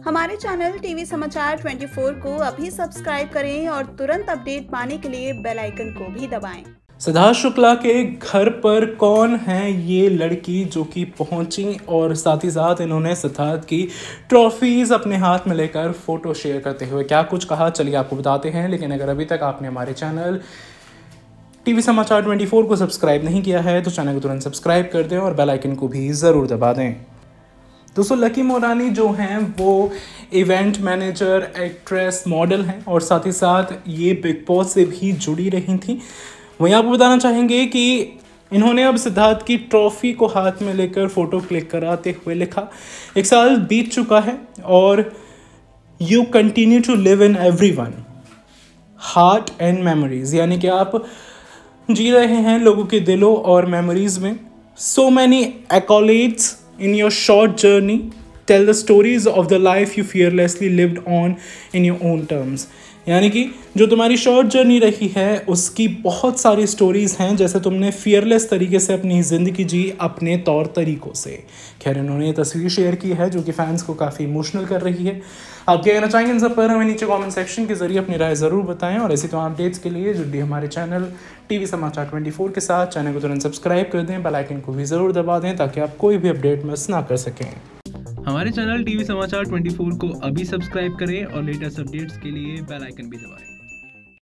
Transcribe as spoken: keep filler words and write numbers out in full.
हमारे channel TV समाचार चौबीस को अभी सब्सक्राइब करें और तुरंत अपडेट पाने के लिए बेल आइकन को भी दबाएं। सिद्धार्थ शुक्ला के घर पर कौन है ये लड़की जो कि पहुंची और साथ ही साथ इन्होंने सिद्धार्थ की ट्रॉफीज अपने हाथ में लेकर फोटो शेयर करते हुए क्या कुछ कहा, चलिए आपको बताते हैं। लेकिन अगर अभी तक आपने हमारे चैनल टीवी समाचार चौबीस को सब्सक्राइब नहीं किया है तो चैनल को तुरंत सब्सक्राइब कर दें और बेल आइकन को भी ज़रूर दबा दें। दोस्तों, लकी मोरानी जो हैं वो इवेंट मैनेजर, एक्ट्रेस, मॉडल हैं और साथ ही साथ ये बिग बॉस से भी जुड़ी रही थी। वहीं आपको बताना चाहेंगे कि इन्होंने अब सिद्धार्थ की ट्रॉफी को हाथ में लेकर फोटो क्लिक कराते हुए लिखा, एक साल बीत चुका है और you continue to live in every one heart and memories, यानी कि आप जी रहे हैं लोगों के दिलों और मेमोरीज में। So many accolades in your short journey, tell the stories of the life you fearlessly lived on in your own terms। यानी कि जो तुम्हारी शॉर्ट जर्नी रही है उसकी बहुत सारी स्टोरीज़ हैं, जैसे तुमने फियरलेस तरीके से अपनी ज़िंदगी जी अपने तौर तरीक़ों से। खैर, इन्होंने ये तस्वीर शेयर की है जो कि फैंस को काफ़ी इमोशनल कर रही है। आप क्या कहना चाहेंगे इन सब पर हमें नीचे कमेंट सेक्शन के जरिए अपनी राय ज़रूर बताएं और ऐसी तमाम अपडेट्स के लिए जुड़िए हमारे चैनल टीवी समाचार चौबीस के साथ। चैनल को तुरंत सब्सक्राइब कर दें, बेल आइकन को भी ज़रूर दबा दें ताकि आप कोई भी अपडेट मिस ना कर सकें। हमारे चैनल टीवी समाचार चौबीस को अभी सब्सक्राइब करें और लेटेस्ट अपडेट्स के लिए बेल आइकन भी दबाएं।